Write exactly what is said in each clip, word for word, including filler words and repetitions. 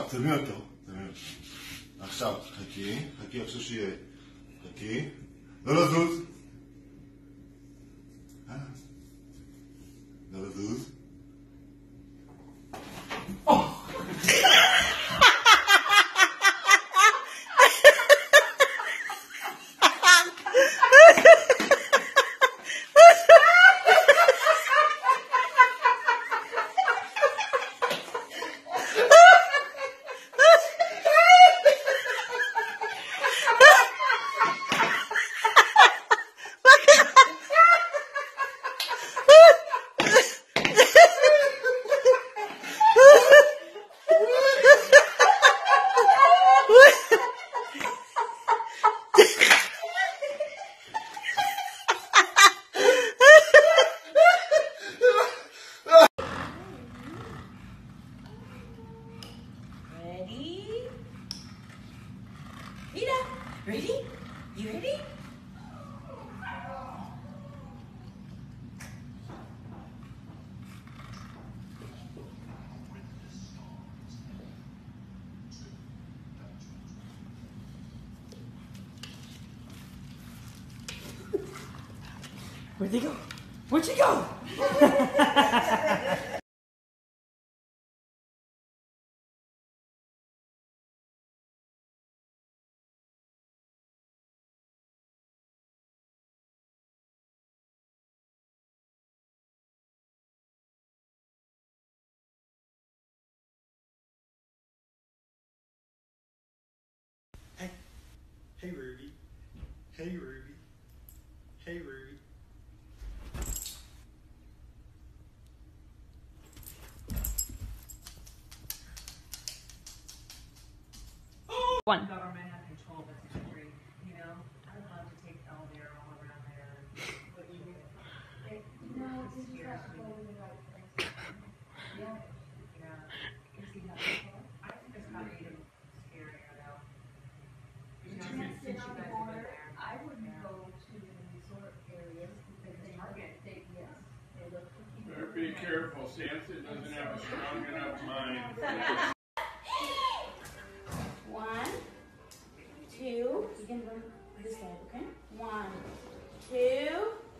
תרמי אותו, תרמי אותו. עכשיו, חכי, חכי עכשיו שיהיה, חכי, לא לזוז. לא לזוז. Ready? You ready? Where'd they go? Where'd she go? Hey, hey Ruby, hey Ruby, hey Ruby. One. Government have control of this country, you know? I'd love to take the elevator all around there. But you it, no, this scares me. Yeah. Yeah. Is he not I think it's not even scary, I know. You know, since you guys have been there. I wouldn't go to the resort areas because they Target. they yes, they look for people. Better be careful, Samson doesn't have a strong enough mind for this. One, two. You can run this side, okay? One, two.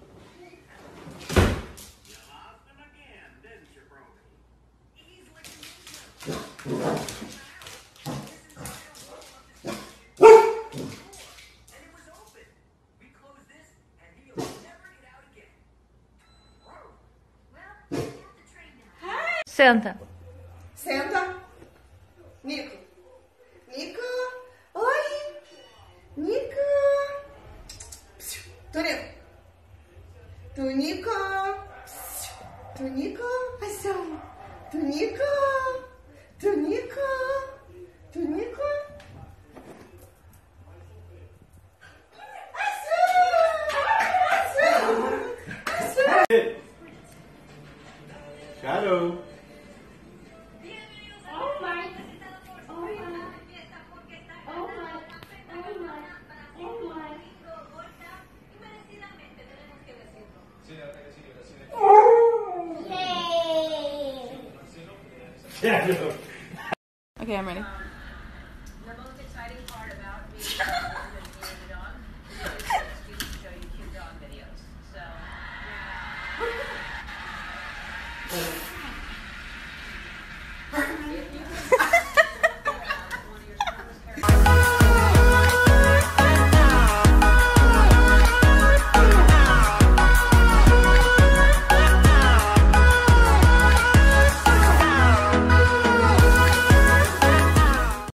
Senta. Senta. Nico. Nico. Oi. Nico. Tonico. Tonico. Tonico. Paixão. Tonico. Tonico. Tonico. Shadow. Shadow. Okay, I'm ready. The most exciting part about being a dog is that it's an excuse to show you cute dog videos. So,